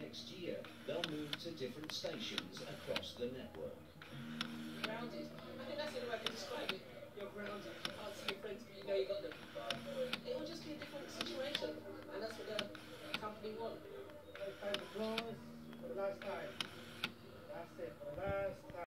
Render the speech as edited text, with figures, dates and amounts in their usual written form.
next year, they'll move to different stations across the network. Grounded. I think that's the only way I can describe it. You're grounded. You can't see your friends, but you know you got them. It will just be a different situation, and that's what the company want. Applause for the last time. That's it, for the last time.